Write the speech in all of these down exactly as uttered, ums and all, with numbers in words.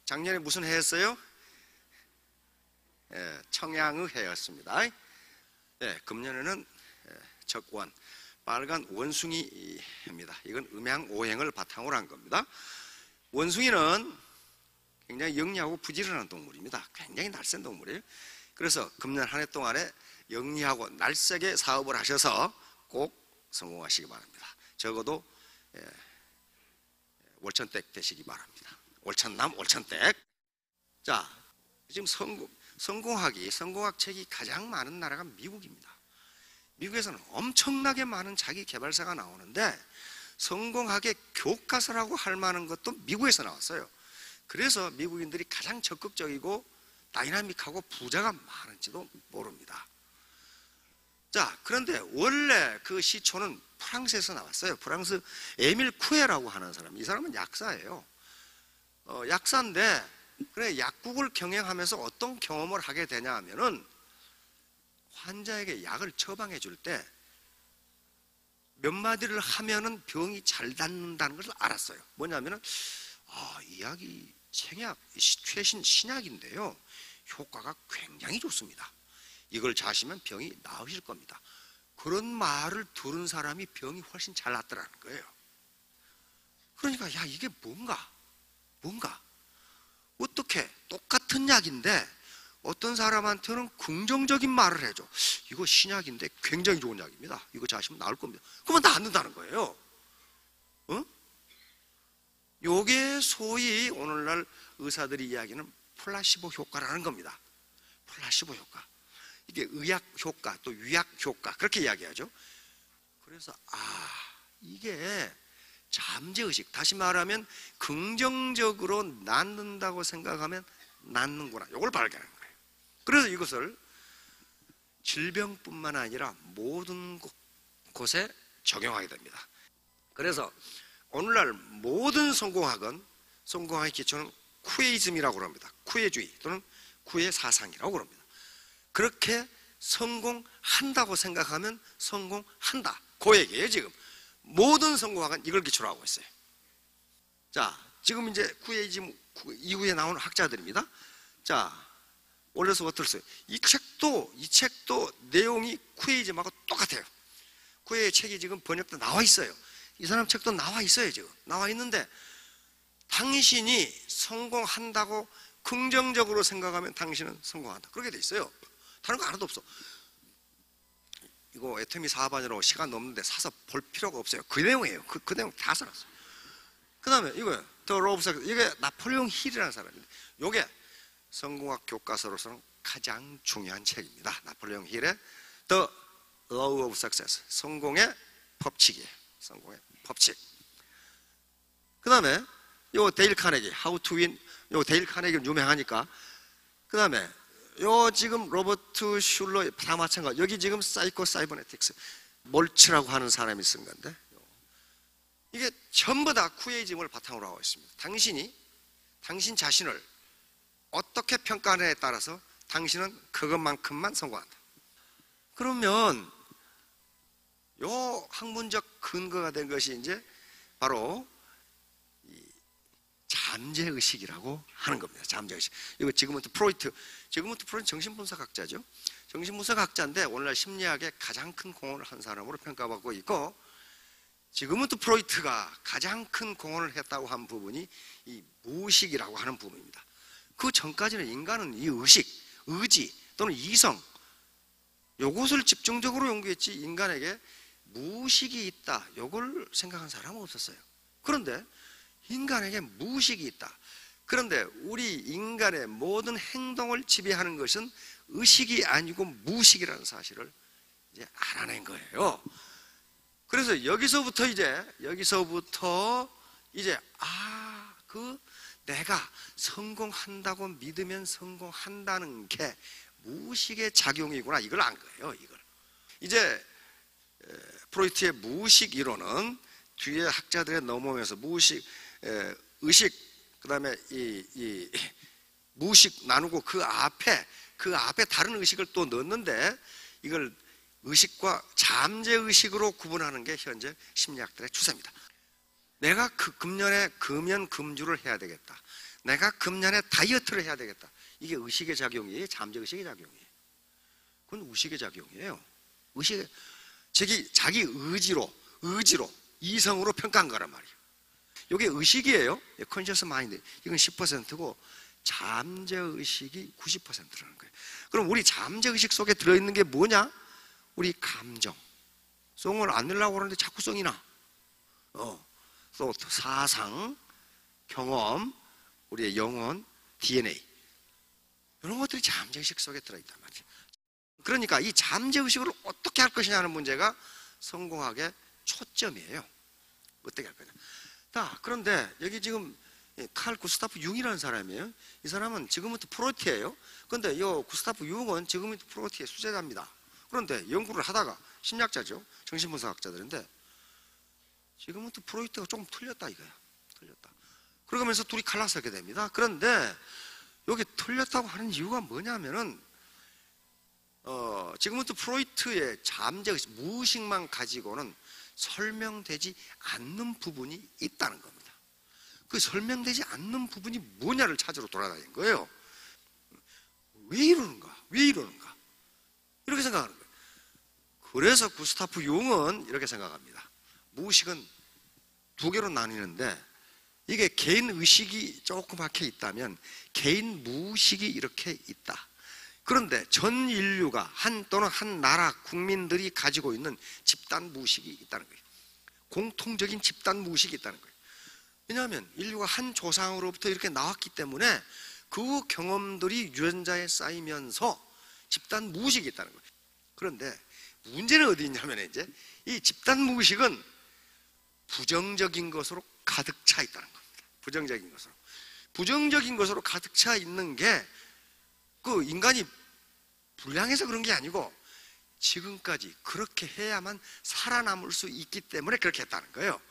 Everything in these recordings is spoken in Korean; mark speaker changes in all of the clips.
Speaker 1: 작년에 무슨 해였어요? 예, 청양의 해였습니다. 예, 금년에는 적원, 빨간 원숭이 해입니다. 이건 음양오행을 바탕으로 한 겁니다. 원숭이는 굉장히 영리하고 부지런한 동물입니다. 굉장히 날쌘 동물이에요. 그래서 금년 한 해 동안에 영리하고 날쌔게 사업을 하셔서 꼭 성공하시기 바랍니다. 적어도 예, 월천댁 되시기 바랍니다. 월천남 월천댁. 자, 지금 성공, 성공학이 성공학 책이 가장 많은 나라가 미국입니다. 미국에서는 엄청나게 많은 자기 개발사가 나오는데 성공학의 교과서라고 할 만한 것도 미국에서 나왔어요. 그래서 미국인들이 가장 적극적이고 다이나믹하고 부자가 많은지도 모릅니다. 자, 그런데 원래 그 시초는 프랑스에서 나왔어요. 프랑스 에밀 쿠에라고 하는 사람, 이 사람은 약사예요. 어, 약사인데 그래 약국을 경영하면서 어떤 경험을 하게 되냐 하면은 환자에게 약을 처방해 줄 때 몇 마디를 하면은 병이 잘 낫는다는 것을 알았어요. 뭐냐면은 아, 이 약이 생약, 최신 신약인데요, 효과가 굉장히 좋습니다. 이걸 자시면 병이 나으실 겁니다. 그런 말을 들은 사람이 병이 훨씬 잘 낫더라는 거예요. 그러니까 야, 이게 뭔가 뭔가 어떻게 똑같은 약인데 어떤 사람한테는 긍정적인 말을 해줘. 이거 신약인데 굉장히 좋은 약입니다. 이거 자시면 나을 겁니다. 그러면 낫는다는 거예요. 어? 요게 소위 오늘날 의사들이 이야기하는 플라시보 효과라는 겁니다. 플라시보 효과. 이게 의학 효과 또 위약 효과 그렇게 이야기하죠. 그래서 아, 이게 잠재의식, 다시 말하면 긍정적으로 낫는다고 생각하면 낫는구나, 이걸 발견한 거예요. 그래서 이것을 질병뿐만 아니라 모든 곳에 적용하게 됩니다. 그래서 오늘날 모든 성공학은, 성공학의 기초는 쿠에이즘이라고 합니다. 쿠에주의 또는 쿠에 사상이라고 합니다. 그렇게 성공한다고 생각하면 성공한다, 그 얘기예요. 지금 모든 성공학은 이걸 기초로 하고 있어요. 자, 지금 이제 쿠에이즘 이후에 나온 학자들입니다. 자, 올려서 어떻어요? 이 책도 이 책도 내용이 쿠에이즘하고 똑같아요. 쿠에의 책이 지금 번역도 나와 있어요. 이 사람 책도 나와 있어요. 지금 나와 있는데 당신이 성공한다고 긍정적으로 생각하면 당신은 성공한다, 그렇게 돼 있어요. 다른 거 하나도 없어. 이거 애터미 사반이라고 시간 넘는데 사서 볼 필요가 없어요. 그 내용이에요. 그, 그 내용 다 써놨어요. 그 다음에 이거요, 더 로브 섹스. 이게 나폴레옹 힐이라는 사람인데 이게 성공학 교과서로서는 가장 중요한 책입니다. 나폴레옹 힐의 The Law of Success, 성공의 법칙이에요. 성공의 법칙. 그 다음에 요 데일 카네기, How to Win. 요 데일 카네기는 유명하니까. 그 다음에 요 지금 로버트 슐러 다 마찬가지. 여기 지금 사이코 사이버네틱스, 몰츠라고 하는 사람이 쓴 건데 이게 전부 다 쿠에이즘을 바탕으로 하고 있습니다. 당신이 당신 자신을 어떻게 평가하느냐에 따라서 당신은 그것만큼만 성공한다. 그러면 요 학문적 근거가 된 것이 이제 바로 이 잠재의식이라고 하는 겁니다. 잠재의식. 이거 지금부터 프로이트, 지금부터 프로이트 정신분석학자죠. 정신분석학자인데 오늘날 심리학에 가장 큰 공헌을 한 사람으로 평가받고 있고, 지금부터 프로이트가 가장 큰 공헌을 했다고 한 부분이 이 무의식이라고 하는 부분입니다. 그 전까지는 인간은 이 의식, 의지 또는 이성, 요것을 집중적으로 연구했지 인간에게 무의식이 있다, 요걸 생각한 사람은 없었어요. 그런데 인간에게 무의식이 있다. 그런데 우리 인간의 모든 행동을 지배하는 것은 의식이 아니고 무의식이라는 사실을 이제 알아낸 거예요. 그래서 여기서부터 이제 여기서부터 이제 아, 그 내가 성공한다고 믿으면 성공한다는 게 무의식의 작용이구나, 이걸 안 거예요. 이걸 이제 프로이트의 무의식 이론은 뒤에 학자들에 넘어오면서 무의식, 의식, 그 다음에 이, 이 무의식 나누고 그 앞에 그 앞에 다른 의식을 또 넣었는데 이걸 의식과 잠재의식으로 구분하는 게 현재 심리학들의 추세입니다. 내가 그 금년에 금연 금주를 해야 되겠다. 내가 금년에 다이어트를 해야 되겠다. 이게 의식의 작용이에요? 잠재의식의 작용이에요? 그건 의식의 작용이에요. 의식, 자기, 자기 의지로, 의지로, 이성으로 평가한 거란 말이에요. 이게 의식이에요. 컨셔스 마인드. 이건 십 퍼센트고 잠재의식이 구십 퍼센트라는 거예요. 그럼 우리 잠재의식 속에 들어있는 게 뭐냐? 우리 감정. 송을 안 내려고 그러는데 자꾸 송이 나. 어, 또 사상, 경험, 우리의 영혼, 디엔에이. 이런 것들이 잠재의식 속에 들어있단 말이에요. 그러니까 이 잠재의식을 어떻게 할 것이냐는 문제가 성공학의 초점이에요. 어떻게 할 거냐. 자, 그런데 여기 지금 칼 구스타프 융이라는 사람이에요. 이 사람은 지금부터 프로이트예요. 그런데 이 구스타프 융은 지금부터 프로이트의 수제자입니다. 그런데 연구를 하다가 심리학자죠. 정신분석학자들인데 지금부터 프로이트가 조금 틀렸다 이거야. 틀렸다. 그러면서 둘이 갈라서게 됩니다. 그런데 여기 틀렸다고 하는 이유가 뭐냐면은 어, 지금부터 프로이트의 잠재의식, 무의식만 가지고는 설명되지 않는 부분이 있다는 겁니다. 그 설명되지 않는 부분이 뭐냐를 찾으러 돌아다닌 거예요. 왜 이러는가? 왜 이러는가? 이렇게 생각하는 거예요. 그래서 구스타프 융은 이렇게 생각합니다. 무의식은 두 개로 나뉘는데 이게 개인 의식이 조금 박혀 있다면 개인 무의식이 이렇게 있다. 그런데 전 인류가 한 또는 한 나라 국민들이 가지고 있는 집단 무의식이 있다는 거예요. 공통적인 집단 무의식이 있다는 거예요. 왜냐하면 인류가 한 조상으로부터 이렇게 나왔기 때문에 그 경험들이 유전자에 쌓이면서 집단 무의식이 있다는 거예요. 그런데 문제는 어디 있냐면 이제 이 집단 무의식은 부정적인 것으로 가득 차 있다는 겁니다. 부정적인 것으로. 부정적인 것으로 가득 차 있는 게 그 인간이 불량해서 그런 게 아니고 지금까지 그렇게 해야만 살아남을 수 있기 때문에 그렇게 했다는 거예요.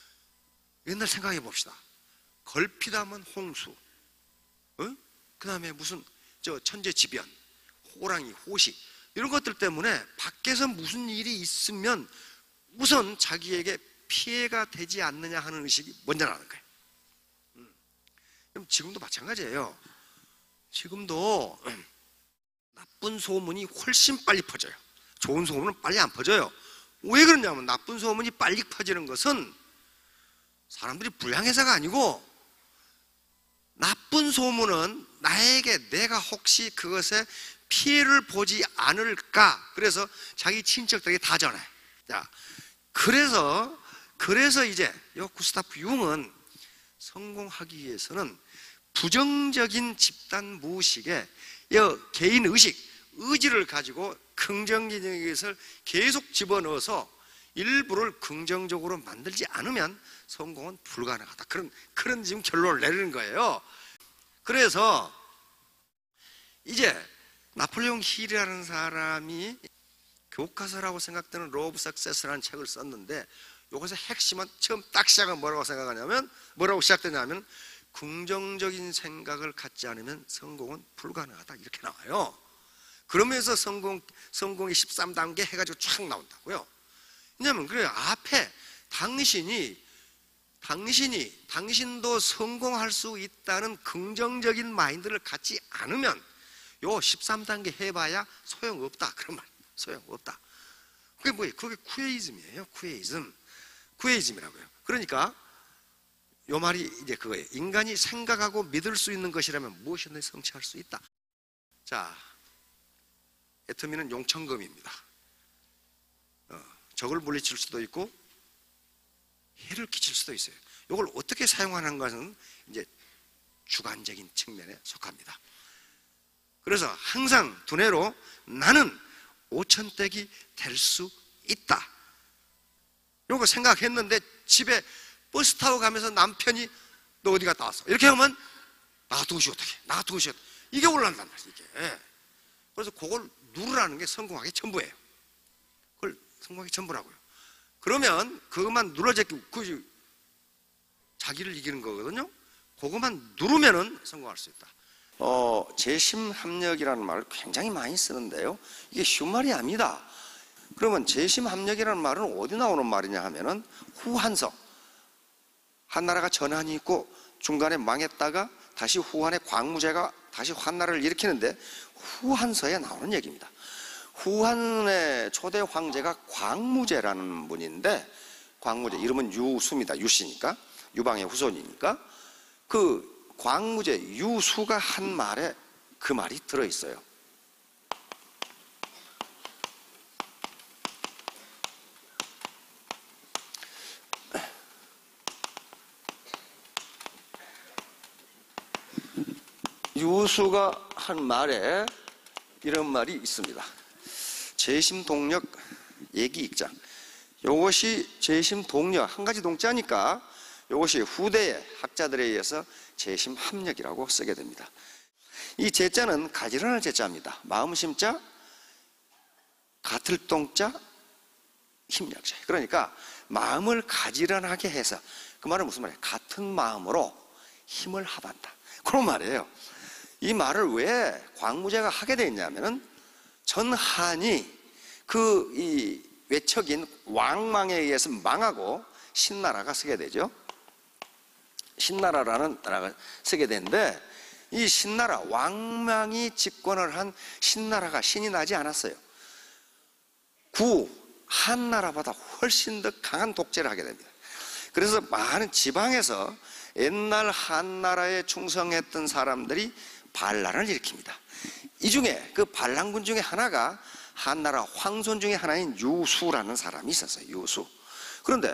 Speaker 1: 옛날 생각해 봅시다. 걸핏하면 홍수, 어? 그 다음에 무슨 저 천재지변, 호랑이, 호시 이런 것들 때문에 밖에서 무슨 일이 있으면 우선 자기에게 피해가 되지 않느냐 하는 의식이 먼저 나는 거예요. 음. 그럼 지금도 마찬가지예요. 지금도 나쁜 소문이 훨씬 빨리 퍼져요. 좋은 소문은 빨리 안 퍼져요. 왜 그러냐면 나쁜 소문이 빨리 퍼지는 것은 사람들이 불량해서가 아니고 나쁜 소문은 나에게 내가 혹시 그것에 피해를 보지 않을까 그래서 자기 친척들에게 다 전해. 자, 그래서 그래서 이제 이 구스타프 융은 성공하기 위해서는 부정적인 집단 무의식에 개인 의식, 의지를 가지고 긍정적인 것을 계속 집어넣어서 일부를 긍정적으로 만들지 않으면 성공은 불가능하다. 그런, 그런 지금 결론을 내리는 거예요. 그래서 이제 나폴레옹 힐이라는 사람이 교과서라고 생각되는 로 오브 석세스라는 책을 썼는데 이것의 핵심은 처음 딱 시작은 뭐라고 생각하냐면 뭐라고 시작되냐면 긍정적인 생각을 갖지 않으면 성공은 불가능하다 이렇게 나와요. 그러면서 성공, 성공의 십삼 단계 해가지고 쫙 나온다고요. 왜냐하면 그래요. 앞에 당신이 당신이 당신도 성공할 수 있다는 긍정적인 마인드를 갖지 않으면 요 십삼 단계 해봐야 소용없다 그런 말. 소용없다. 그게 뭐예요? 그게 쿠에이즘이에요. 쿠에이즘. 쿠에이즘이라고요. 그러니까 요 말이 이제 그거예요. 인간이 생각하고 믿을 수 있는 것이라면 무엇이든지 성취할 수 있다. 자, 애터미는 용천금입니다. 어, 적을 물리칠 수도 있고 해를 끼칠 수도 있어요. 이걸 어떻게 사용하는 것은 이제 주관적인 측면에 속합니다. 그래서 항상 두뇌로 나는 오천댁이 될 수 있다. 이거 생각했는데 집에 버스 타고 가면서 남편이 너 어디 갔다 왔어? 이렇게 하면 나 같은 것이 어떻게? 나 같은 것이 어떻게? 이게 올라간단 말이에요. 이게. 그래서 그걸 누르라는 게 성공하기 전부예요. 그걸 성공하기 전부라고요. 그러면 그것만 눌러제끼고 그 자기를 이기는 거거든요. 그것만 누르면은 성공할 수 있다. 어, 재심합력이라는 말을 굉장히 많이 쓰는데요. 이게 쉬운 말이 아닙니다. 그러면 재심합력이라는 말은 어디 나오는 말이냐 하면은 후한석. 한나라가 전환이 있고 중간에 망했다가 다시 후한의 광무제가 다시 한나라를 일으키는데 후한서에 나오는 얘기입니다. 후한의 초대 황제가 광무제라는 분인데, 광무제 이름은 유수입니다. 유씨니까, 유방의 후손이니까. 그 광무제 유수가 한 말에 그 말이 들어있어요. 유수가 한 말에 이런 말이 있습니다. 재심동력 얘기익장. 이것이 재심동력, 한 가지 동자니까 이것이 후대의 학자들에 의해서 재심합력이라고 쓰게 됩니다. 이 제자는 가지런할 제자입니다. 마음심자, 같을 동자, 힘력자. 그러니까 마음을 가지런하게 해서, 그 말은 무슨 말이에요? 같은 마음으로 힘을 합한다, 그런 말이에요. 이 말을 왜 광무제가 하게 되었냐면은 전한이 그 이 외척인 왕망에 의해서 망하고 신나라가 서게 되죠. 신나라라는 나라가 서게 되는데, 이 신나라, 왕망이 집권을 한 신나라가 신이 나지 않았어요. 구 한나라보다 훨씬 더 강한 독재를 하게 됩니다. 그래서 많은 지방에서 옛날 한나라에 충성했던 사람들이 반란을 일으킵니다. 이 중에 그 반란군 중에 하나가 한나라 황손 중에 하나인 유수라는 사람이 있었어요. 유수. 그런데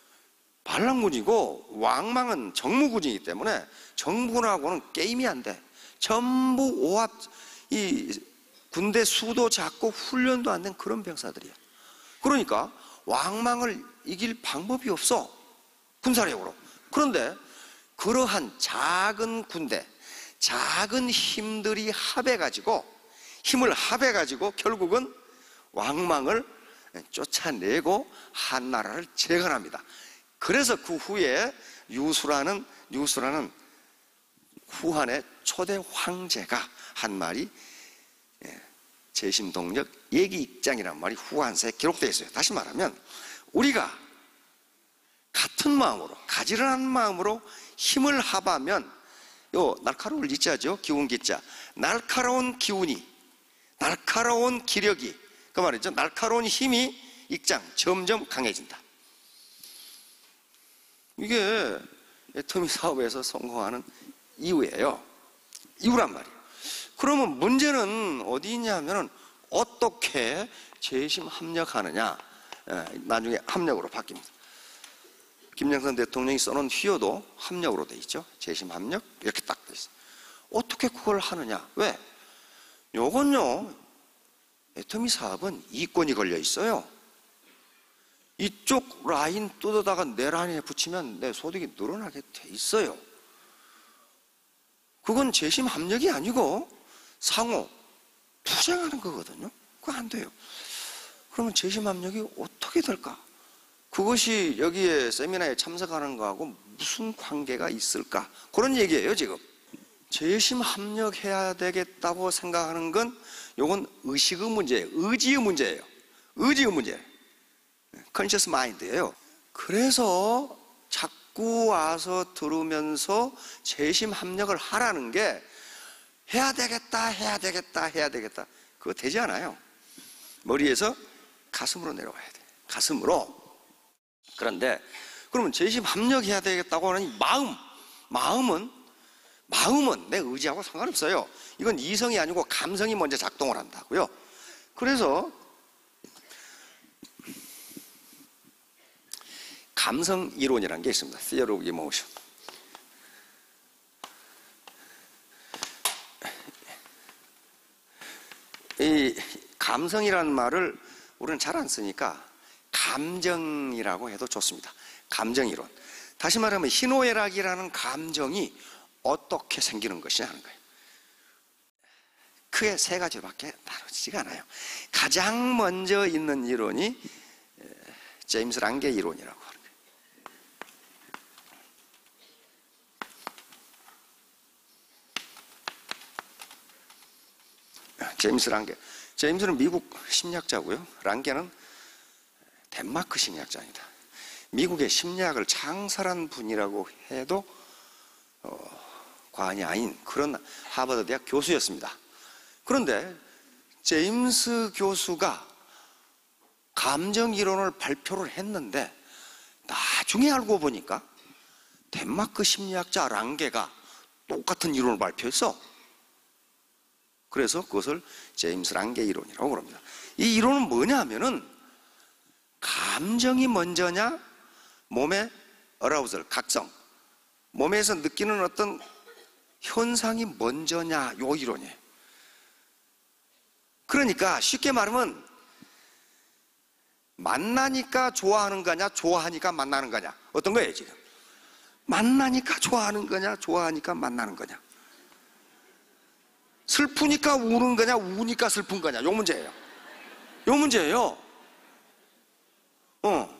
Speaker 1: 반란군이고 왕망은 정무군이기 때문에 정부군하고는 게임이 안 돼. 전부 오합, 이 군대 수도 작고 훈련도 안 된 그런 병사들이야. 그러니까 왕망을 이길 방법이 없어, 군사력으로. 그런데 그러한 작은 군대, 작은 힘들이 합해가지고, 힘을 합해가지고 결국은 왕망을 쫓아내고 한나라를 재건합니다. 그래서 그 후에 유수라는, 유수라는 후한의 초대 황제가 한 말이 재심동력 얘기익장이라는 말이 후한서에 기록되어 있어요. 다시 말하면 우리가 같은 마음으로, 가지런한 마음으로 힘을 합하면, 요 날카로울 기자죠, 기운 기자. 날카로운 기운이, 날카로운 기력이, 그 말이죠, 날카로운 힘이 익장, 점점 강해진다. 이게 애터미 사업에서 성공하는 이유예요. 이유란 말이에요. 그러면 문제는 어디 있냐면은 어떻게 재심 합력하느냐. 나중에 합력으로 바뀝니다. 김영삼 대통령이 써놓은 휘어도 합력으로 돼 있죠. 재심 합력 이렇게 딱 돼 있어요. 어떻게 그걸 하느냐? 왜? 요건요, 애터미 사업은 이권이 걸려 있어요. 이쪽 라인 뜯어다가 내 라인에 붙이면 내 소득이 늘어나게 돼 있어요. 그건 재심 합력이 아니고 상호 투쟁하는 거거든요. 그거 안 돼요. 그러면 재심 합력이 어떻게 될까? 그것이 여기에 세미나에 참석하는 거하고 무슨 관계가 있을까? 그런 얘기예요, 지금. 재심 합력해야 되겠다고 생각하는 건 요건 의식의 문제예요. 의지의 문제예요. 의지의 문제예요. 컨셔스 마인드예요. 그래서 자꾸 와서 들으면서 재심 합력을 하라는 게 해야 되겠다, 해야 되겠다, 해야 되겠다. 그거 되지 않아요. 머리에서 가슴으로 내려와야 돼. 가슴으로. 그런데 그러면 재심 합력해야 되겠다고 하는 이 마음, 마음은 마음은 내 의지하고 상관없어요. 이건 이성이 아니고 감성이 먼저 작동을 한다고요. 그래서 감성 이론이라는 게 있습니다. Theory of Emotion. 이 감성이라는 말을 우리는 잘 안 쓰니까 감정이라고 해도 좋습니다. 감정 이론. 다시 말하면 희노애락이라는 감정이 어떻게 생기는 것이냐 하는 거예요. 크게 세 가지로밖에 나누지가 않아요. 가장 먼저 있는 이론이 제임스 랑게 이론이라고 하는 거예요. 제임스 랑게. 제임스는 미국 심리학자고요. 랑게는 덴마크 심리학자입니다. 미국의 심리학을 창설한 분이라고 해도 어, 과언이 아닌 그런 하버드 대학 교수였습니다. 그런데 제임스 교수가 감정 이론을 발표를 했는데 나중에 알고 보니까 덴마크 심리학자 랑게가 똑같은 이론을 발표했어. 그래서 그것을 제임스 랑게 이론이라고 그럽니다. 이 이론은 뭐냐 하면은 감정이 먼저냐, 몸의 어라우절, 각성, 몸에서 느끼는 어떤 현상이 먼저냐, 요 이론이에요. 그러니까 쉽게 말하면 만나니까 좋아하는 거냐, 좋아하니까 만나는 거냐, 어떤 거예요 지금? 만나니까 좋아하는 거냐, 좋아하니까 만나는 거냐, 슬프니까 우는 거냐, 우니까 슬픈 거냐, 요 문제예요. 요 문제예요. 어.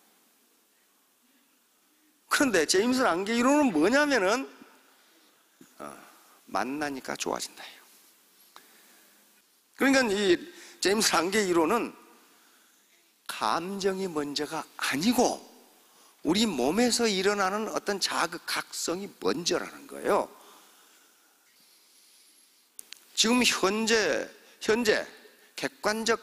Speaker 1: 그런데 제임스 랑게 이론은 뭐냐면은 어, 만나니까 좋아진다. 그러니까 이 제임스 랑게 이론은 감정이 먼저가 아니고 우리 몸에서 일어나는 어떤 자극, 각성이 먼저라는 거예요. 지금 현재 현재 객관적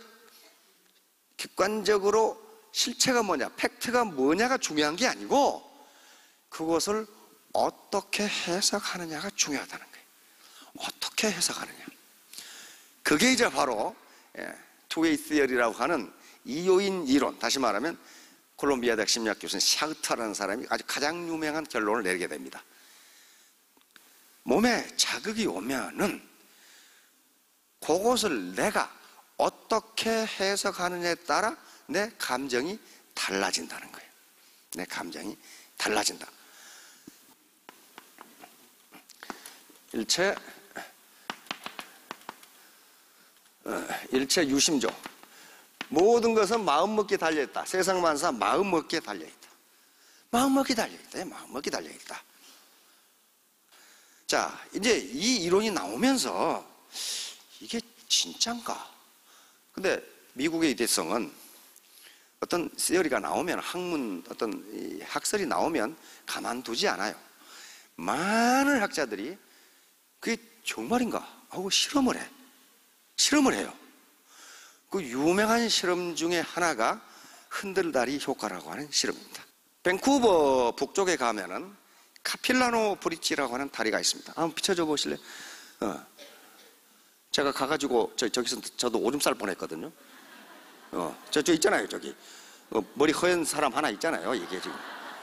Speaker 1: 객관적으로 실체가 뭐냐, 팩트가 뭐냐가 중요한 게 아니고 그것을 어떻게 해석하느냐가 중요하다는 거예요. 어떻게 해석하느냐. 그게 이제 바로 투웨이 시어리라고 하는 이요인 이론, 다시 말하면 콜롬비아 대학 심리학 교수인 샤흐터라는 사람이 아주 가장 유명한 결론을 내리게 됩니다. 몸에 자극이 오면은 그것을 내가 어떻게 해석하느냐에 따라 내 감정이 달라진다는 거예요. 내 감정이 달라진다. 일체 어, 일체 유심조. 모든 것은 마음먹기에 달려있다. 세상 만사 마음먹기에 달려있다. 마음먹기에 달려있다. 마음먹기에 달려있다. 자, 이제 이 이론이 나오면서 이게 진짠가? 근데 미국의 대성은 어떤 시어리가 나오면, 학문, 어떤 학설이 나오면 가만두지 않아요. 많은 학자들이 그게 정말인가 하고 실험을 해. 실험을 해요. 그 유명한 실험 중에 하나가 흔들다리 효과라고 하는 실험입니다. 밴쿠버 북쪽에 가면은 카필라노 브릿지라고 하는 다리가 있습니다. 한번 비춰줘 보실래요? 어. 제가 가가지고 저, 저기서 저도 오줌 쌀 뻔했거든요. 어, 저, 저 있잖아요, 저기. 어, 머리 허연 사람 하나 있잖아요, 이게 지금.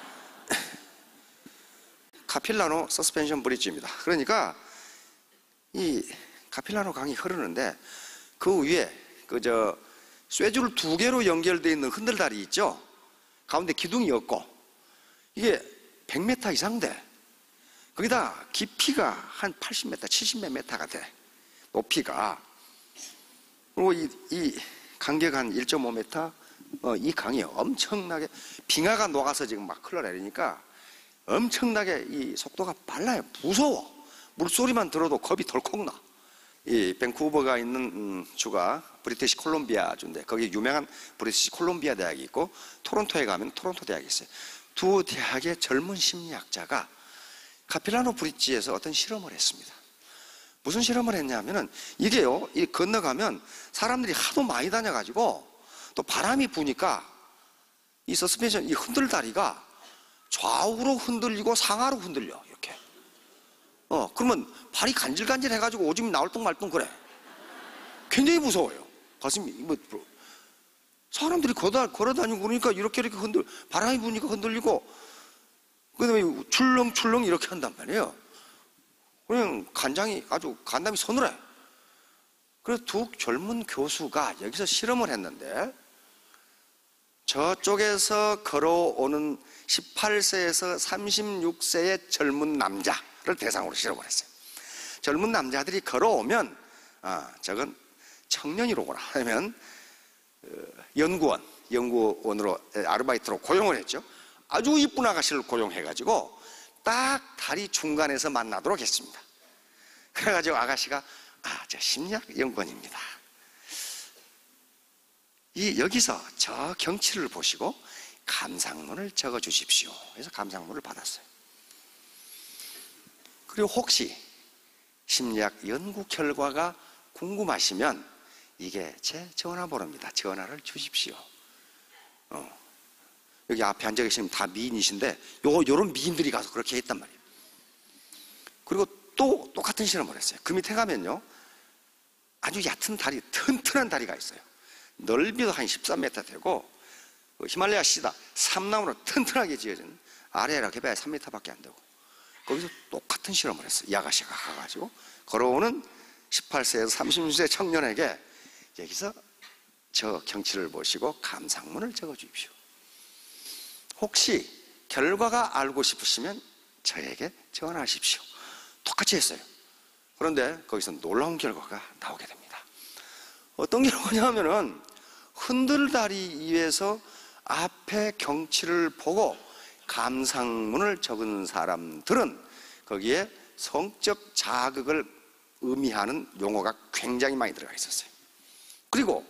Speaker 1: 카필라노 서스펜션 브릿지입니다. 그러니까 이 카필라노 강이 흐르는데 그 위에 그저 쇠줄 두 개로 연결되어 있는 흔들다리 있죠? 가운데 기둥이 없고 이게 백 미터 이상 돼. 거기다 깊이가 한 팔십 미터, 칠십 미터가 돼. 높이가. 그리고 이, 이 간격 한 일 점 오 미터, 어, 이 강이 엄청나게 빙하가 녹아서 지금 막 흘러내리니까 엄청나게 이 속도가 빨라요. 무서워. 물소리만 들어도 겁이 덜컥 나. 이 밴쿠버가 있는 음, 주가 브리티시 콜롬비아 주인데 거기 유명한 브리티시 콜롬비아 대학이 있고 토론토에 가면 토론토 대학이 있어요. 두 대학의 젊은 심리학자가 카필라노 브릿지에서 어떤 실험을 했습니다. 무슨 실험을 했냐면은 이게요, 이 건너가면 사람들이 하도 많이 다녀가지고 또 바람이 부니까 이 서스펜션, 이 흔들다리가 좌우로 흔들리고 상하로 흔들려, 이렇게. 어, 그러면 발이 간질간질 해가지고 오줌이 나올 뚱 말 뚱 그래. 굉장히 무서워요. 가슴이, 뭐, 사람들이 걸어, 걸어다니고 그러니까 이렇게 이렇게 흔들, 바람이 부니까 흔들리고, 그 다음에 출렁출렁 이렇게 한단 말이에요. 그냥 간장이 아주 간담이 서늘해. 그래서 두 젊은 교수가 여기서 실험을 했는데 저쪽에서 걸어오는 십팔 세에서 삼십육 세의 젊은 남자를 대상으로 실험을 했어요. 젊은 남자들이 걸어오면 아, 저건 청년이로구나 하면 어, 연구원, 연구원으로 아르바이트로 고용을 했죠. 아주 이쁜 아가씨를 고용해가지고 딱 다리 중간에서 만나도록 했습니다. 그래가지고 아가씨가 아, 저 심리학 연구원입니다. 이 여기서 저 경치를 보시고 감상문을 적어 주십시오. 그래서 감상문을 받았어요. 그리고 혹시 심리학 연구 결과가 궁금하시면 이게 제 전화번호입니다. 전화를 주십시오. 어. 여기 앞에 앉아 계시면 다 미인이신데 요, 요런 미인들이 가서 그렇게 했단 말이에요. 그리고 또 똑같은 실험을 했어요. 그 밑에 가면요, 아주 얕은 다리, 튼튼한 다리가 있어요. 넓이도 한 십삼 미터 되고, 그 히말라야 시다 삼나무로 튼튼하게 지어진, 아래라 해봐야 삼 미터밖에 안 되고, 거기서 똑같은 실험을 했어요. 이 아가씨가 가가지고 걸어오는 십팔 세에서 삼십 세 청년에게 여기서 저 경치를 보시고 감상문을 적어 주십시오. 혹시 결과가 알고 싶으시면 저에게 전화하십시오. 똑같이 했어요. 그런데 거기서 놀라운 결과가 나오게 됩니다. 어떤 결과냐면은 흔들다리 위에서 앞에 경치를 보고 감상문을 적은 사람들은 거기에 성적 자극을 의미하는 용어가 굉장히 많이 들어가 있었어요. 그리고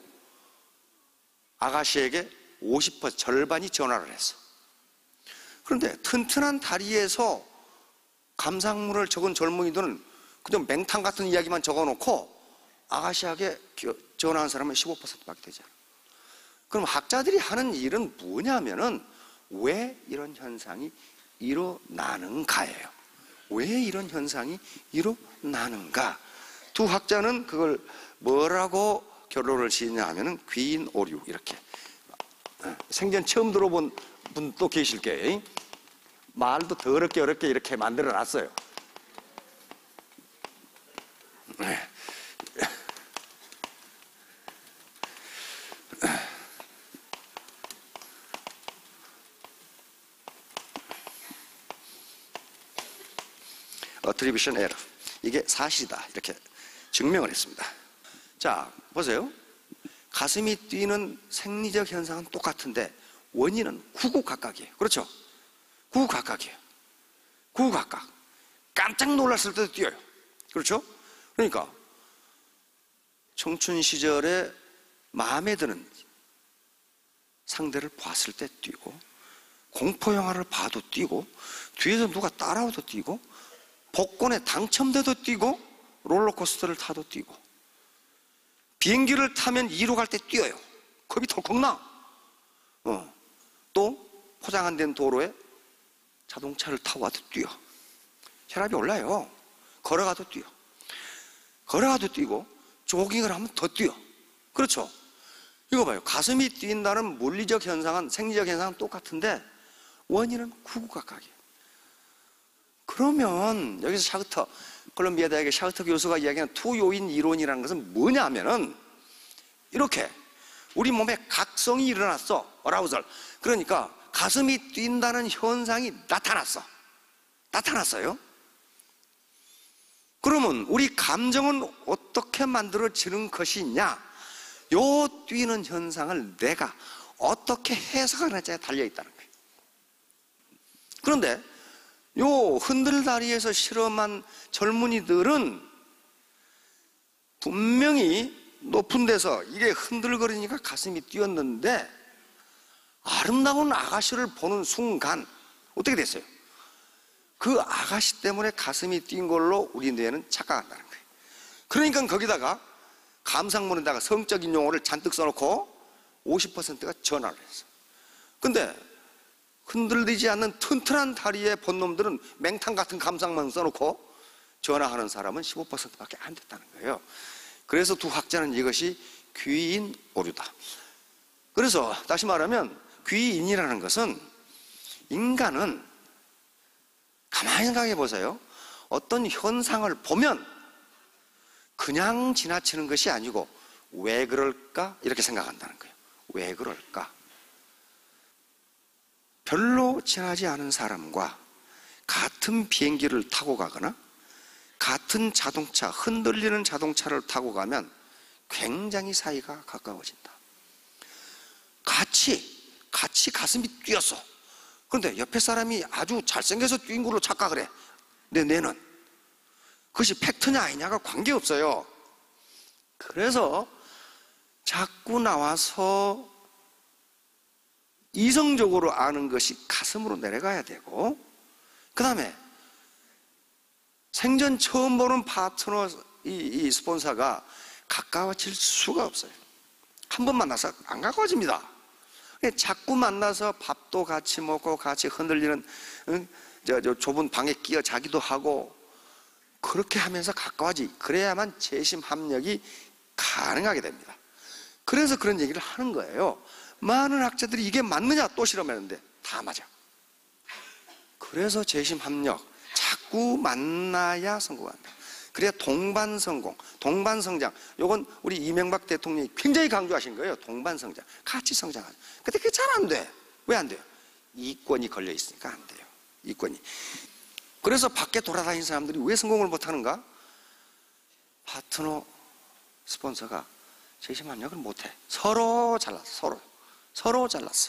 Speaker 1: 아가씨에게 오십 퍼센트 절반이 전화를 했어. 그런데 튼튼한 다리에서 감상문을 적은 젊은이들은 그냥 맹탕 같은 이야기만 적어놓고 아가씨에게 전화한 사람은 십오 퍼센트밖에 되지 않아. 그럼 학자들이 하는 일은 뭐냐면은 왜 이런 현상이 일어나는가예요. 왜 이런 현상이 일어나는가? 두 학자는 그걸 뭐라고 결론을 지었냐 하면은 귀인 오류, 이렇게. 생전 처음 들어본 분도 계실 거예요. 말도 더럽게 어렵게 이렇게 만들어 놨어요. attribution error, 이게 사실이다 이렇게 증명을 했습니다. 자, 보세요. 가슴이 뛰는 생리적 현상은 똑같은데 원인은 구구각각이에요. 그렇죠? 구구각각이에요. 구구각각. 깜짝 놀랐을 때도 뛰어요. 그렇죠? 그러니까 청춘 시절에 마음에 드는 상대를 봤을 때 뛰고, 공포 영화를 봐도 뛰고, 뒤에서 누가 따라와도 뛰고, 복권에 당첨돼도 뛰고, 롤러코스터를 타도 뛰고, 비행기를 타면 이로 갈 때 뛰어요. 겁이 덜컥 나. 어. 또 포장 안 된 도로에 자동차를 타고 와도 뛰어. 혈압이 올라요. 걸어가도 뛰어. 걸어가도 뛰고, 조깅을 하면 더 뛰어. 그렇죠? 이거 봐요. 가슴이 뛴다는 물리적 현상은, 생리적 현상은 똑같은데 원인은 구구각각이에요. 그러면 여기서 샤흐터, 콜롬비아 대학의 샤흐터 교수가 이야기하는 투요인 이론이라는 것은 뭐냐 하면은 이렇게 우리 몸에 각성이 일어났어. 어라우설. 그러니까 가슴이 뛴다는 현상이 나타났어. 나타났어요. 그러면 우리 감정은 어떻게 만들어지는 것이냐? 요 뛰는 현상을 내가 어떻게 해석하느냐에 달려있다는 거예요. 그런데 요 흔들다리에서 실험한 젊은이들은 분명히 높은 데서 이게 흔들거리니까 가슴이 뛰었는데 아름다운 아가씨를 보는 순간 어떻게 됐어요? 그 아가씨 때문에 가슴이 뛴 걸로 우리 뇌는 착각한다는 거예요. 그러니까 거기다가 감상문에다가 성적인 용어를 잔뜩 써놓고 오십 퍼센트가 전화를 했어. 근데 흔들리지 않는 튼튼한 다리의 본놈들은 맹탕 같은 감상만 써놓고 전화하는 사람은 십오 퍼센트밖에 안 됐다는 거예요. 그래서 두 학자는 이것이 귀인 오류다. 그래서 다시 말하면 귀인이라는 것은 인간은 가만히 생각해 보세요. 어떤 현상을 보면 그냥 지나치는 것이 아니고 왜 그럴까? 이렇게 생각한다는 거예요. 왜 그럴까? 별로 친하지 않은 사람과 같은 비행기를 타고 가거나 같은 자동차, 흔들리는 자동차를 타고 가면 굉장히 사이가 가까워진다. 같이, 같이 가슴이 뛰었어. 그런데 옆에 사람이 아주 잘생겨서 뛴 걸로 착각을 해. 내 뇌는. 그것이 팩트냐 아니냐가 관계없어요. 그래서 자꾸 나와서 이성적으로 아는 것이 가슴으로 내려가야 되고, 그 다음에 생전 처음 보는 파트너, 이, 이 스폰서가 가까워질 수가 없어요. 한 번 만나서 안 가까워집니다. 자꾸 만나서 밥도 같이 먹고 같이 흔들리는 응? 저, 저 좁은 방에 끼어 자기도 하고 그렇게 하면서 가까워지, 그래야만 재심 합력이 가능하게 됩니다. 그래서 그런 얘기를 하는 거예요. 많은 학자들이 이게 맞느냐 또 실험했는데 다 맞아. 그래서 재심 합력, 자꾸 만나야 성공한다. 그래야 동반 성공, 동반 성장. 요건 우리 이명박 대통령이 굉장히 강조하신 거예요. 동반 성장, 같이 성장하자. 근데 그게 잘 안 돼. 왜 안 돼요? 이권이 걸려 있으니까 안 돼요. 이권이. 그래서 밖에 돌아다니는 사람들이 왜 성공을 못 하는가? 파트너 스폰서가 재심 합력을 못 해. 서로 잘랐어. 서로. 서로 잘랐어.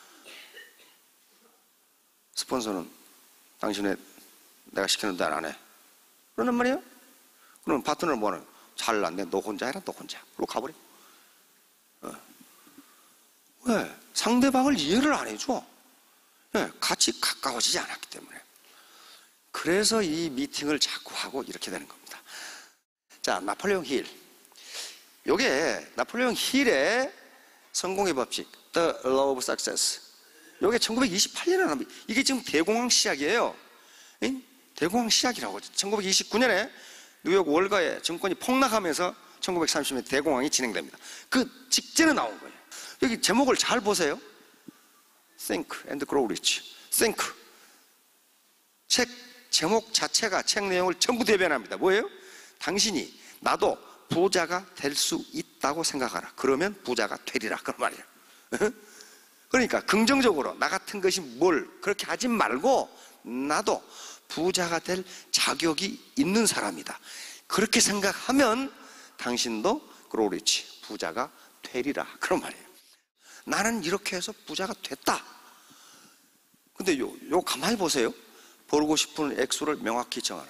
Speaker 1: 스폰서는 당신의 내가 시키는 대로 안 해. 그러는 말이에요. 그럼 파트너는 뭐는? 잘났네. 너 혼자 해라. 너 혼자. 그리고 가버려. 어. 왜? 상대방을 이해를 안 해줘. 네, 같이 가까워지지 않았기 때문에. 그래서 이 미팅을 자꾸 하고 이렇게 되는 겁니다. 자, 나폴레옹 힐. 요게 나폴레옹 힐의 성공의 법칙, The Law of Success. 요게 천구백이십팔 년에 나옵니다. 이게 지금 대공황 시작이에요. 응? 대공황 시작이라고. 천구백이십구 년에 뉴욕 월가의 정권이 폭락하면서 천구백삼십 년 대공황이 진행됩니다. 그 직전에 나온 거예요. 여기 제목을 잘 보세요. Think and Grow Rich. Think. 책 제목 자체가 책 내용을 전부 대변합니다. 뭐예요? 당신이 나도 부자가 될 수 있다고 생각하라. 그러면 부자가 되리라. 그런 말이에요. 그러니까 긍정적으로 나 같은 것이 뭘 그렇게 하지 말고 나도 부자가 될 자격이 있는 사람이다. 그렇게 생각하면 당신도 Grow Rich, 부자가 되리라. 그런 말이에요. 나는 이렇게 해서 부자가 됐다. 근데 요, 요 가만히 보세요. 벌고 싶은 액수를 명확히 정하라.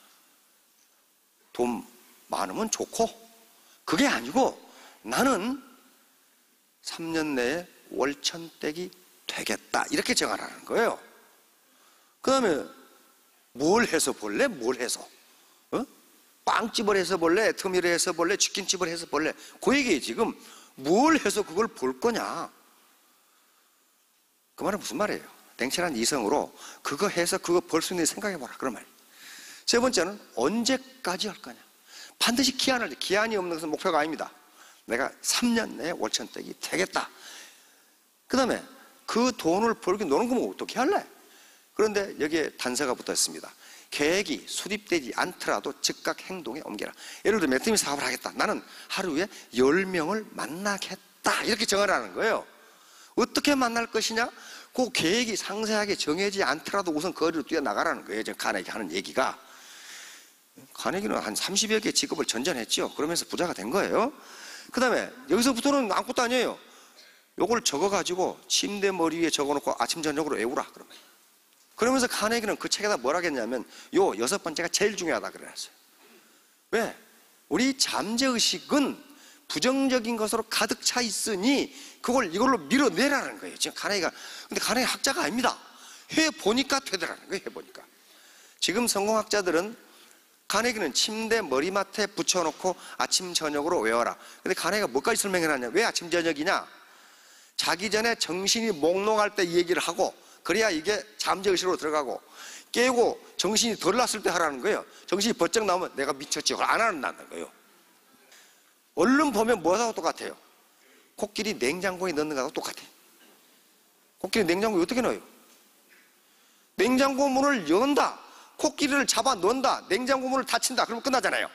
Speaker 1: 돈 많으면 좋고, 그게 아니고 나는 삼 년 내에 월천댁이 되겠다. 이렇게 정하라는 거예요. 그 다음에 뭘 해서 볼래? 뭘 해서? 어? 빵집을 해서 볼래? 애터미를 해서 볼래? 치킨집을 해서 볼래? 그 얘기에 지금 뭘 해서 그걸 볼 거냐? 그 말은 무슨 말이에요? 냉철한 이성으로 그거 해서 그거 벌 수 있는 생각해봐라. 그런 말. 세 번째는 언제까지 할 거냐? 반드시 기한을, 기한이 없는 것은 목표가 아닙니다. 내가 삼 년 내에 월천댁이 되겠다. 그 다음에 그 돈을 벌기 노는 거면 어떻게 할래? 그런데 여기에 단서가 붙어 있습니다. 계획이 수립되지 않더라도 즉각 행동에 옮겨라. 예를 들어 매트미 사업을 하겠다. 나는 하루에 열 명을 만나겠다. 이렇게 정하라는 거예요. 어떻게 만날 것이냐? 그 계획이 상세하게 정해지지 않더라도 우선 거리로 뛰어나가라는 거예요. 지금 카네기 하는 얘기가. 카네기는 한 삼십여 개 직업을 전전했죠. 그러면서 부자가 된 거예요. 그 다음에 여기서부터는 아무것도 아니에요. 요걸 적어가지고 침대 머리 위에 적어놓고 아침 저녁으로 외우라. 그러면. 그러면서 카네기는 그 책에다 뭐라 했냐면 요 여섯 번째가 제일 중요하다 그랬어요. 왜? 우리 잠재의식은 부정적인 것으로 가득 차 있으니 그걸 이걸로 밀어내라는 거예요. 지금 카네기가. 근데 카네기 학자가 아닙니다. 해보니까 되더라는 거예요. 해보니까. 지금 성공학자들은 카네기는 침대 머리맡에 붙여놓고 아침 저녁으로 외워라. 근데 카네기가 뭐까지 설명해놨냐? 왜 아침 저녁이냐? 자기 전에 정신이 몽롱할 때 이 얘기를 하고, 그래야 이게 잠재의식으로 들어가고, 깨고 정신이 덜 났을 때 하라는 거예요. 정신이 번쩍 나오면 내가 미쳤지. 그걸 안 한다는 거예요. 얼른 보면 뭐하고 똑같아요? 코끼리 냉장고에 넣는 거하고 똑같아요. 코끼리 냉장고에 어떻게 넣어요? 냉장고 문을 연다. 코끼리를 잡아 넣는다. 냉장고 문을 닫힌다. 그러면 끝나잖아요.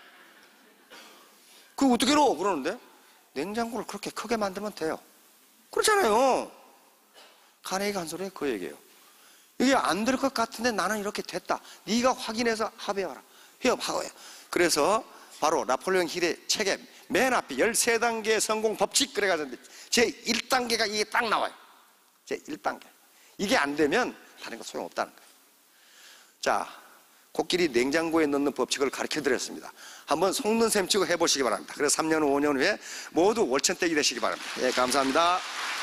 Speaker 1: 그거 어떻게 넣어? 그러는데 냉장고를 그렇게 크게 만들면 돼요. 그렇잖아요. 카네기가 한 소리에 그 얘기예요. 이게 안 될 것 같은데 나는 이렇게 됐다. 네가 확인해서 합의해라. 협하고요. 그래서 바로 나폴레옹 힐의 책에 맨 앞에 열세 단계의 성공 법칙 그래가지고 제일 단계가 이게 딱 나와요. 제일 단계. 이게 안 되면 다른 거 소용없다는 거예요. 자, 코끼리 냉장고에 넣는 법칙을 가르쳐 드렸습니다. 한번 속는 셈 치고 해보시기 바랍니다. 그래서 삼 년, 오 년 후에 모두 월천댁이 되시기 바랍니다. 예, 감사합니다.